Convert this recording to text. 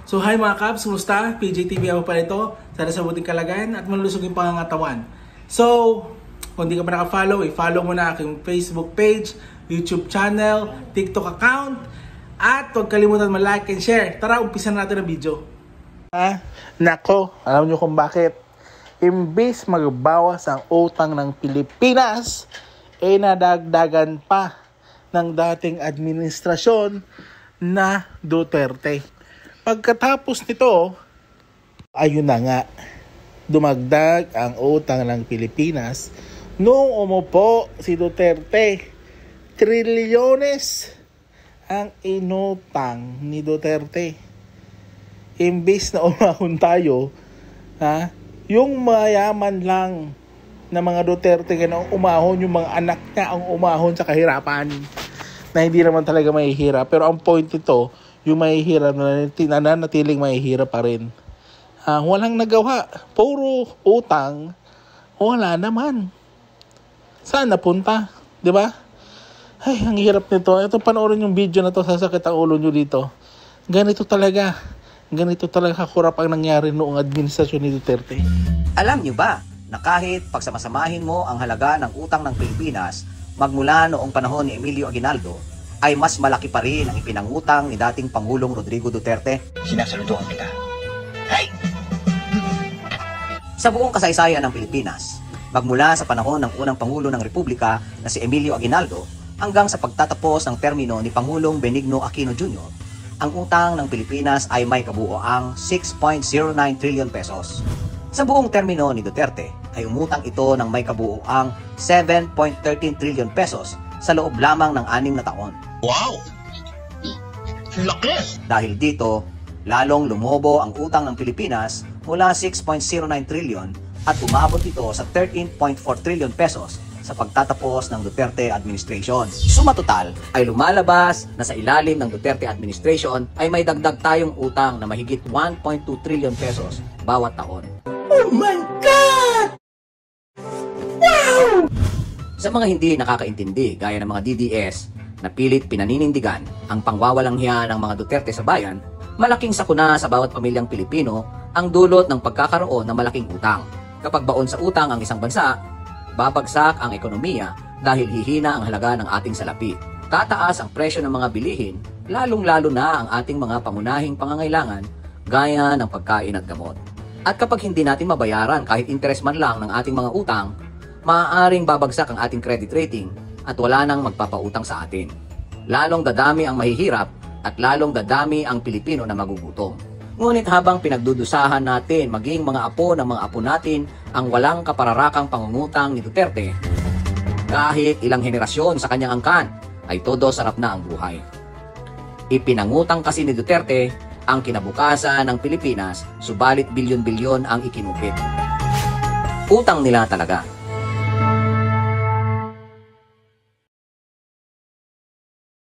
So hi mga Kabs, kumusta? PJTV ako pa ito. Sana sa buting kalagayan at malusog yung pangangatawan. So, kung di ka pa naka-follow, i-follow mo na aking Facebook page, YouTube channel, TikTok account, at huwag kalimutan mag-like and share. Tara, umpisan natin ang video. Nako, alam nyo kung bakit? Imbis magbawas ang utang ng Pilipinas, nadagdagan pa ng dating administrasyon na Duterte. Pagkatapos nito, ayun na nga, dumagdag ang utang ng Pilipinas noong umupo si Duterte. Trilyones ang inutang ni Duterte. Imbis na umahon tayo, yung mayaman lang na mga Duterte ganun umahon, yung mga anak niya ang umahon sa kahirapan na hindi naman talaga mahihirap. Pero ang point nito, yung mahihirap na nanatiling mahihirap pa rin. Walang nagawa. Puro utang. Wala naman. Saan napunta? Diba? Ay, ang hirap nito. Ito, panoorin yung video na to. Sasakit ang ulo nyo dito. Ganito talaga kurap ang nangyari noong administrasyon ni Duterte. Alam nyo ba na kahit pagsamasamahin mo ang halaga ng utang ng Pilipinas magmula noong panahon ni Emilio Aguinaldo, ay mas malaki pa rin ang ipinangutang ni dating Pangulong Rodrigo Duterte? Sinasaludoan kita. Ay! Sa buong kasaysayan ng Pilipinas, magmula sa panahon ng unang Pangulo ng Republika na si Emilio Aguinaldo hanggang sa pagtatapos ng termino ni Pangulong Benigno Aquino Jr., ang utang ng Pilipinas ay may kabuoang 6.09 trillion pesos. Sa buong termino ni Duterte ay umutang ito ng may kabuoang 7.13 trillion pesos sa loob lamang ng 6 na taon. Wow! Laki! Dahil dito, lalong lumobo ang utang ng Pilipinas mula 6.09 trillion at umabot ito sa 13.4 trillion pesos sa pagtatapos ng Duterte administration. Suma total ay lumalabas na sa ilalim ng Duterte administration ay may dagdag tayong utang na mahigit 1.2 trillion pesos bawat taon. Oh my God! Wow! Sa mga hindi nakakaintindi gaya ng mga DDS na pilit pinaninindigan ang pangwawalanghya ng mga Duterte sa bayan, malaking sakuna sa bawat pamilyang Pilipino ang dulot ng pagkakaroon ng malaking utang. Kapag baon sa utang ang isang bansa, babagsak ang ekonomiya dahil hihina ang halaga ng ating salapi. Tataas ang presyo ng mga bilihin, lalong-lalo na ang ating mga pangunahing pangangailangan gaya ng pagkain at gamot. At kapag hindi natin mabayaran kahit interes man lang ng ating mga utang, maaaring babagsak ang ating credit rating at wala nang magpapautang sa atin. Lalong dadami ang mahihirap at lalong dadami ang Pilipino na magugutom. Ngunit habang pinagdudusahan natin maging mga apo ng mga apo natin ang walang kapararakang pangungutang ni Duterte, kahit ilang henerasyon sa kanyang angkan ay todo sarap na ang buhay. Ipinangutang kasi ni Duterte ang kinabukasan ng Pilipinas, subalit bilyon-bilyon ang ikinupit. Utang nila talaga.